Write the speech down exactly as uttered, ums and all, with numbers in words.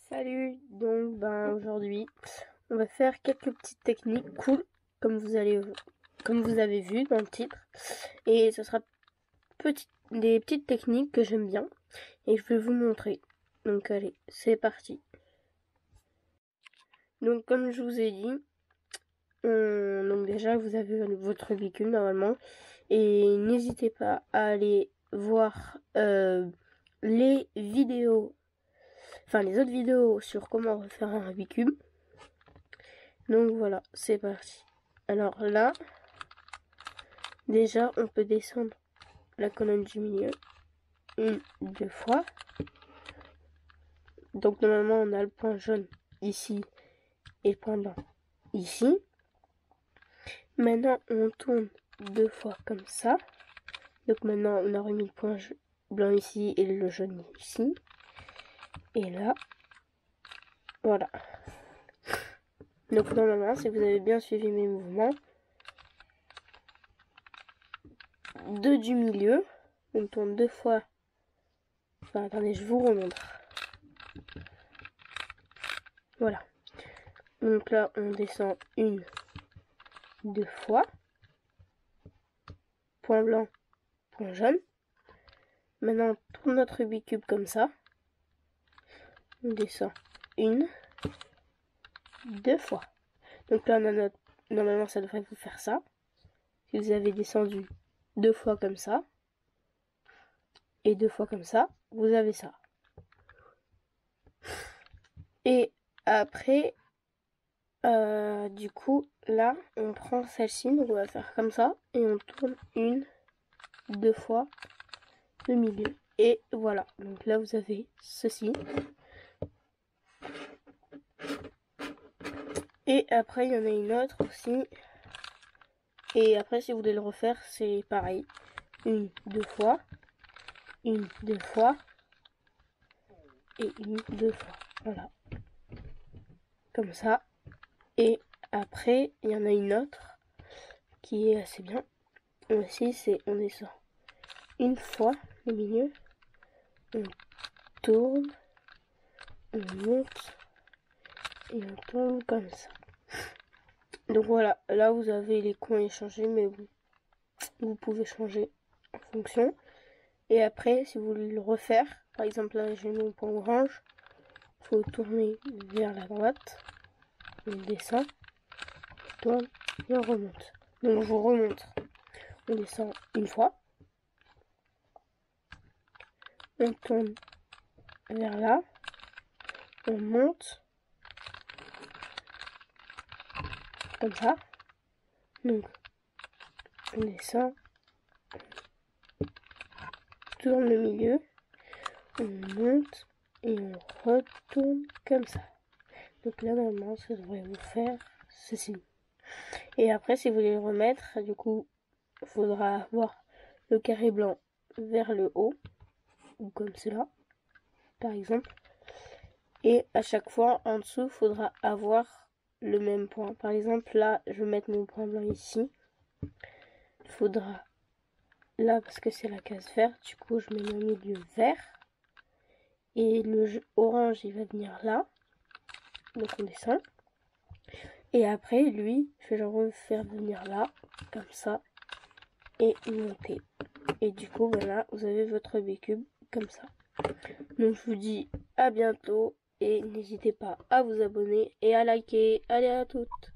Salut, donc ben aujourd'hui on va faire quelques petites techniques cool comme vous allez comme vous avez vu dans le titre, et ce sera petit, des petites techniques que j'aime bien et je vais vous montrer. Donc allez, c'est parti. Donc comme je vous ai dit, on, donc déjà vous avez votre bicule normalement, et n'hésitez pas à aller voir euh, les vidéos Enfin, les autres vidéos sur comment refaire un Rubik's Cube. Donc voilà, c'est parti. Alors là, déjà, on peut descendre la colonne du milieu une, deux fois. Donc normalement, on a le point jaune ici et le point blanc ici. Maintenant, on tourne deux fois comme ça. Donc maintenant, on a remis le point blanc ici et le jaune ici. Et là, voilà. Donc normalement, si vous avez bien suivi mes mouvements, deux du milieu, on tourne deux fois. Enfin, attendez, je vous remontre. Voilà. Donc là, on descend une, deux fois. Point blanc, point jaune. Maintenant, on tourne notre Rubik's Cube comme ça. On descend une, deux fois. Donc là, on a notre... normalement, ça devrait vous faire ça. Si vous avez descendu deux fois comme ça, et deux fois comme ça, vous avez ça. Et après, euh, du coup, là, on prend celle-ci, donc on va faire comme ça, et on tourne une, deux fois le milieu. Et voilà, donc là, vous avez ceci. Et après, il y en a une autre aussi. Et après, si vous voulez le refaire, c'est pareil. Une, deux fois. Une, deux fois. Et une, deux fois. Voilà. Comme ça. Et après, il y en a une autre qui est assez bien. Aussi, c'est on descend une fois le milieu. On tourne. On monte. Et on tourne comme ça. Donc voilà, là vous avez les coins échangés, mais vous, vous pouvez changer en fonction. Et après, si vous voulez le refaire, par exemple là j'ai mon point orange, il faut tourner vers la droite, on descend, on tourne et on remonte. Donc je vous remontre. On descend une fois, on tourne vers là, on monte, comme ça. Donc on descend, on tourne le milieu, on monte et on retourne comme ça. Donc là normalement ça devrait vous faire ceci. Et après, si vous voulez le remettre, du coup il faudra avoir le carré blanc vers le haut, ou comme cela par exemple, et à chaque fois en dessous il faudra avoir le même point. Par exemple là je vais mettre mon point blanc ici, il faudra là, parce que c'est la case verte, du coup je mets mon milieu vert, et le orange il va venir là, donc on descend, et après lui je vais le refaire venir là comme ça et monter, et du coup voilà, vous avez votre Rubik's Cube comme ça. Donc je vous dis à bientôt et n'hésitez pas à vous abonner et à liker. Allez, à toutes.